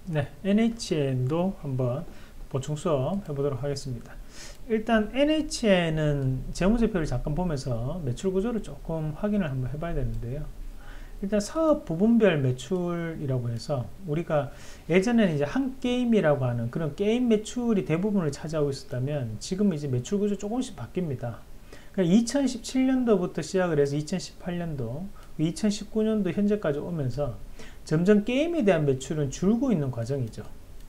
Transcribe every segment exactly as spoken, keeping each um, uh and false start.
네, 엔에이치엔도 한번 보충 수업 해보도록 하겠습니다. 일단 엔에이치엔은 재무제표를 잠깐 보면서 매출 구조를 조금 확인을 한번 해봐야 되는데요. 일단 사업 부분별 매출이라고 해서 우리가 예전에는 이제 한 게임이라고 하는 그런 게임 매출이 대부분을 차지하고 있었다면 지금 이제 매출 구조 조금씩 바뀝니다. 그러니까 이천십칠 년도부터 시작을 해서 이천십팔 년도, 이천십구 년도 현재까지 오면서 점점 게임에 대한 매출은 줄고 있는 과정이죠.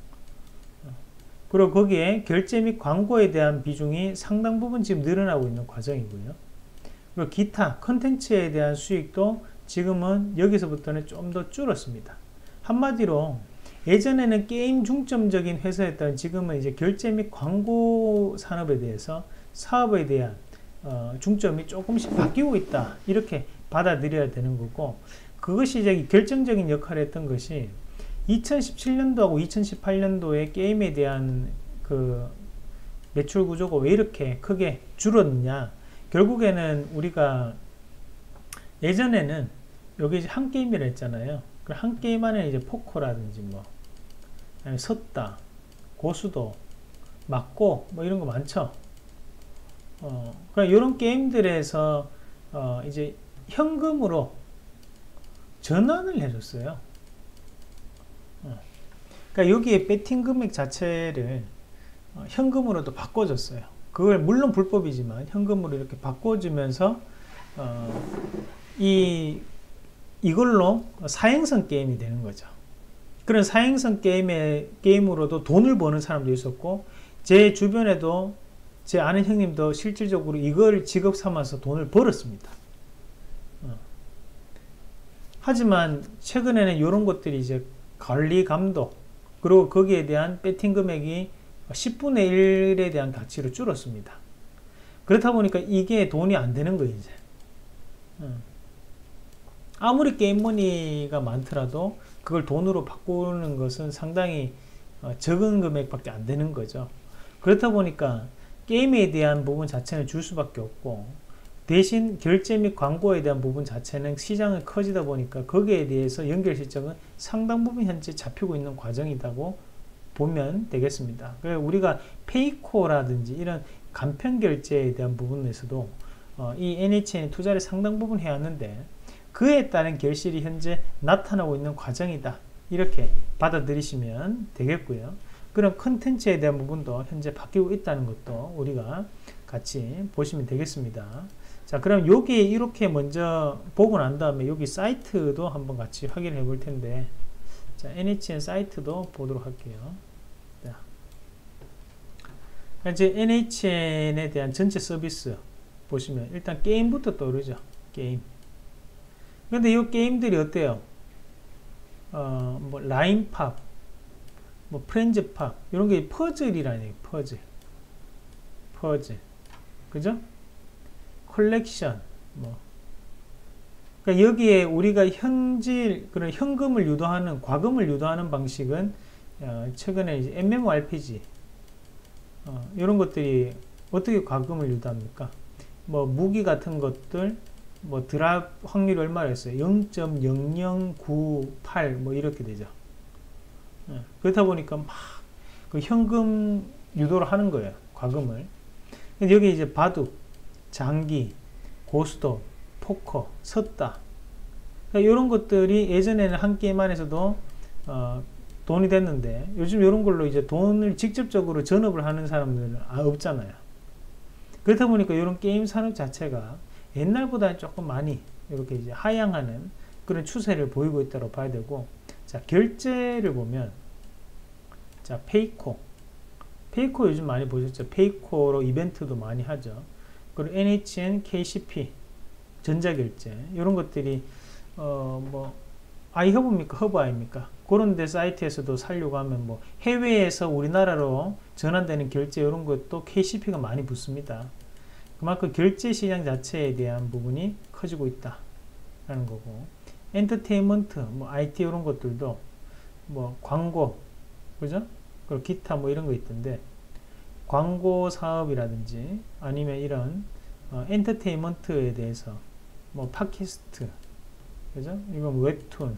그리고 거기에 결제 및 광고에 대한 비중이 상당 부분 지금 늘어나고 있는 과정이고요. 그리고 기타 컨텐츠에 대한 수익도 지금은 여기서부터는 좀 더 줄었습니다. 한마디로 예전에는 게임 중점적인 회사였다면 지금은 이제 결제 및 광고 산업에 대해서 사업에 대한 어, 중점이 조금씩 바뀌고 있다, 이렇게 받아들여야 되는 거고, 그것이 이제 결정적인 역할을 했던 것이 이천십칠 년도하고 이천십팔 년도에 게임에 대한 그 매출 구조가 왜 이렇게 크게 줄었느냐. 결국에는 우리가 예전에는 여기 한 게임이라 했잖아요. 한 게임 안에 이제 포커라든지 뭐 아니면 섰다, 고수도, 맞고 뭐 이런 거 많죠. 어, 그러니까 이런 게임들에서 어, 이제 현금으로 전환을 해줬어요. 어. 그러니까 여기에 배팅 금액 자체를 어, 현금으로도 바꿔줬어요. 그걸 물론 불법이지만 현금으로 이렇게 바꿔주면서 어, 이 이걸로 사행성 게임이 되는 거죠. 그런 사행성 게임에 게임으로도 돈을 버는 사람도 있었고, 제 주변에도 제 아는 형님도 실질적으로 이걸 직업 삼아서 돈을 벌었습니다. 어. 하지만 최근에는 이런 것들이 이제 관리 감독, 그리고 거기에 대한 배팅 금액이 십분의 일에 대한 가치로 줄었습니다. 그렇다 보니까 이게 돈이 안 되는 거예요, 이제. 어. 아무리 게임머니가 많더라도 그걸 돈으로 바꾸는 것은 상당히 적은 금액밖에 안 되는 거죠. 그렇다 보니까 게임에 대한 부분 자체는 줄 수밖에 없고, 대신 결제 및 광고에 대한 부분 자체는 시장이 커지다 보니까 거기에 대해서 연결 실적은 상당 부분 현재 잡히고 있는 과정이라고 보면 되겠습니다. 그래서 우리가 페이코라든지 이런 간편 결제에 대한 부분에서도 어, 이 엔에이치엔이 투자를 상당 부분 해왔는데 그에 따른 결실이 현재 나타나고 있는 과정이다, 이렇게 받아들이시면 되겠고요. 그런 컨텐츠에 대한 부분도 현재 바뀌고 있다는 것도 우리가 같이 보시면 되겠습니다. 자, 그럼 여기 이렇게 먼저 보고 난 다음에 여기 사이트도 한번 같이 확인해 볼 텐데, 자, 엔에이치엔 사이트도 보도록 할게요. 자, 이제 엔에이치엔에 대한 전체 서비스 보시면 일단 게임부터 떠오르죠. 게임. 근데 이 게임들이 어때요? 어, 뭐 라인팝, 뭐 프렌즈팝, 이런 게 퍼즐이라는 퍼즐, 퍼즐, 그죠? 컬렉션, 뭐. 그러니까 여기에 우리가 현질, 그런 현금을 유도하는, 과금을 유도하는 방식은 어, 최근에 이제 엠엠오알피지, 어, 이런 것들이 어떻게 과금을 유도합니까? 뭐 무기 같은 것들, 뭐 드랍 확률이 얼마였어요? 영 점 영영구팔 뭐 이렇게 되죠. 예, 그렇다 보니까 막 그 현금 유도를 하는 거예요, 과금을. 근데 여기 이제 바둑, 장기, 고스톱, 포커, 섰다, 그러니까 이런 것들이 예전에는 한 게임 안에서도 어, 돈이 됐는데 요즘 이런 걸로 이제 돈을 직접적으로 전업을 하는 사람들은 없잖아요. 그렇다 보니까 이런 게임 산업 자체가 옛날보다는 조금 많이 이렇게 이제 하향하는 그런 추세를 보이고 있다고 봐야 되고, 자, 결제를 보면, 자, 페이코. 페이코 요즘 많이 보셨죠? 페이코로 이벤트도 많이 하죠. 그리고 엔에이치엔, 케이씨피, 전자결제, 이런 것들이, 어, 뭐, 아이허브입니까? 허브아입니까? 그런 데 사이트에서도 살려고 하면 뭐, 해외에서 우리나라로 전환되는 결제, 이런 것도 케이씨피가 많이 붙습니다. 그만큼 결제 시장 자체에 대한 부분이 커지고 있다라는 거고, 엔터테인먼트, 뭐 아이티 이런 것들도 뭐 광고, 그죠? 그리고 기타 뭐 이런 거 있던데, 광고 사업이라든지 아니면 이런 어, 엔터테인먼트에 대해서 뭐 팟캐스트, 그죠? 이건 웹툰,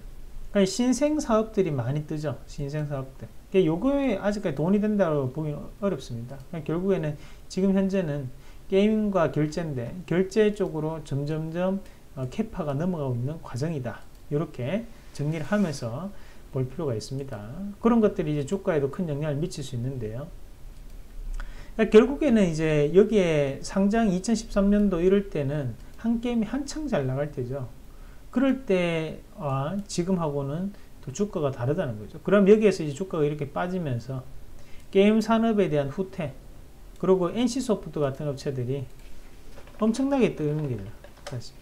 그러니까 신생 사업들이 많이 뜨죠. 신생 사업들. 그러니까 요거에 아직까지 돈이 된다고 보기는 어렵습니다. 그러니까 결국에는 지금 현재는 게임과 결제인데 결제 쪽으로 점점점 어, 캐파가 넘어가고 있는 과정이다. 이렇게 정리를 하면서 볼 필요가 있습니다. 그런 것들이 이제 주가에도 큰 영향을 미칠 수 있는데요. 그러니까 결국에는 이제 여기에 상장 이천십삼 년도 이럴 때는 한 게임이 한창 잘 나갈 때죠. 그럴 때와 지금하고는 또 주가가 다르다는 거죠. 그럼 여기에서 이제 주가가 이렇게 빠지면서 게임 산업에 대한 후퇴, 그리고 엔씨소프트 같은 업체들이 엄청나게 뜨는 거죠. 사실.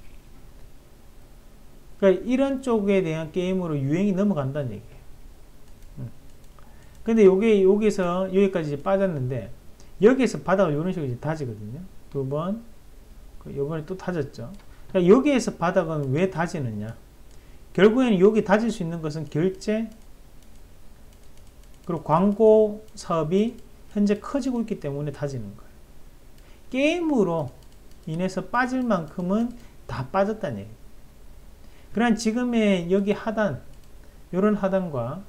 그러니까 이런 쪽에 대한 게임으로 유행이 넘어간다는 얘기예요. 음. 근데 요게 여기서 여기까지 이제 빠졌는데 여기에서 바닥을 이런 식으로 이제 다지거든요. 두 번, 요번에 또 다졌죠. 그러니까 여기에서 바닥은 왜 다지느냐? 결국에는 여기 다질 수 있는 것은 결제, 그리고 광고 사업이 현재 커지고 있기 때문에 다지는 거예요. 게임으로 인해서 빠질 만큼은 다 빠졌다는 얘기예요. 그러나 지금의 여기 하단, 요런 하단과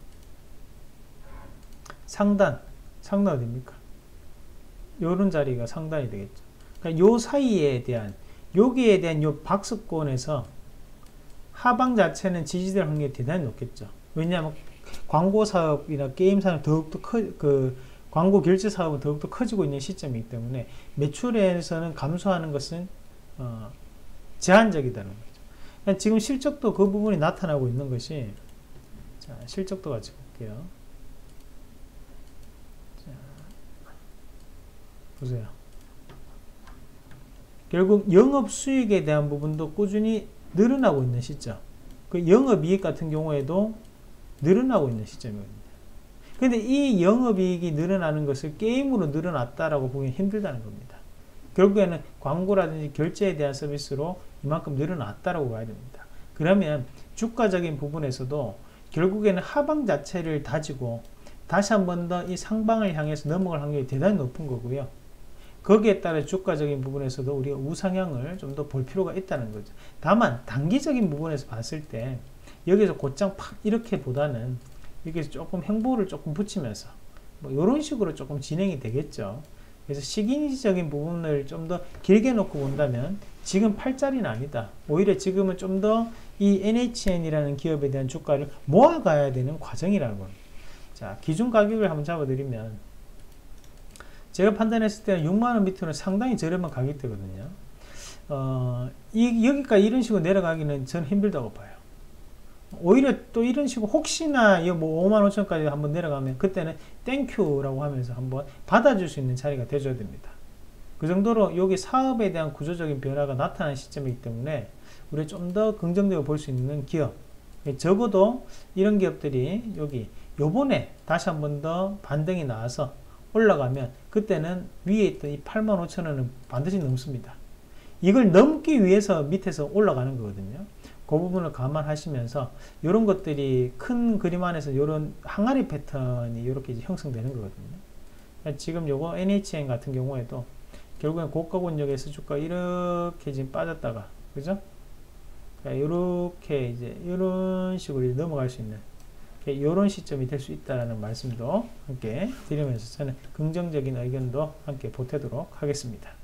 상단, 상단 어디입니까? 요런 자리가 상단이 되겠죠. 그러니까 요 사이에 대한, 여기에 대한 요 박스권에서 하방 자체는 지지될 확률이 대단히 높겠죠. 왜냐하면 광고 사업이나 게임 사업 더욱더 커, 그 광고 결제 사업은 더욱더 커지고 있는 시점이기 때문에 매출에서는 감소하는 것은 어, 제한적이다는 거죠. 그러니까 지금 실적도 그 부분이 나타나고 있는 것이, 자, 실적도 같이 볼게요. 자, 보세요. 결국 영업 수익에 대한 부분도 꾸준히 늘어나고 있는 시점. 그 영업이익 같은 경우에도 늘어나고 있는 시점이거든요. 근데 이 영업이익이 늘어나는 것을 게임으로 늘어났다라고 보기 힘들다는 겁니다. 결국에는 광고라든지 결제에 대한 서비스로 이만큼 늘어났다라고 봐야 됩니다. 그러면 주가적인 부분에서도 결국에는 하방 자체를 다지고 다시 한 번 더 이 상방을 향해서 넘어갈 확률이 대단히 높은 거고요. 거기에 따라 주가적인 부분에서도 우리가 우상향을 좀 더 볼 필요가 있다는 거죠. 다만 단기적인 부분에서 봤을 때 여기서 곧장 팍 이렇게 보다는 여기서 조금 행보를 조금 붙이면서 뭐 이런 식으로 조금 진행이 되겠죠. 그래서 시기적인 부분을 좀 더 길게 놓고 본다면 지금 팔자리는 아니다. 오히려 지금은 좀 더 이 엔에이치엔이라는 기업에 대한 주가를 모아가야 되는 과정이라는 겁니다. 자, 기준 가격을 한번 잡아드리면 제가 판단했을 때는 육만 원 밑으로는 상당히 저렴한 가격대거든요. 어, 이, 여기까지 이런 식으로 내려가기는 저는 힘들다고 봐요. 오히려 또 이런 식으로 혹시나 뭐 오만 오천까지 한번 내려가면 그때는 땡큐라고 하면서 한번 받아줄 수 있는 자리가 돼줘야 됩니다. 그 정도로 여기 사업에 대한 구조적인 변화가 나타나는 시점이기 때문에 우리가 좀 더 긍정적으로 볼 수 있는 기업, 적어도 이런 기업들이 여기 요번에 다시 한번 더 반등이 나와서 올라가면 그때는 위에 있던 이 팔만 오천 원은 반드시 넘습니다. 이걸 넘기 위해서 밑에서 올라가는 거거든요. 그 부분을 감안하시면서 이런 것들이 큰 그림 안에서 이런 항아리 패턴이 이렇게 형성되는 거거든요. 지금 요거 엔에이치엔 같은 경우에도 결국엔 고가권역에서 주가 이렇게 지금 빠졌다가, 그죠? 이렇게 이제 이런 식으로 넘어갈 수 있는 이런 시점이 될 수 있다는 말씀도 함께 드리면서 저는 긍정적인 의견도 함께 보태도록 하겠습니다.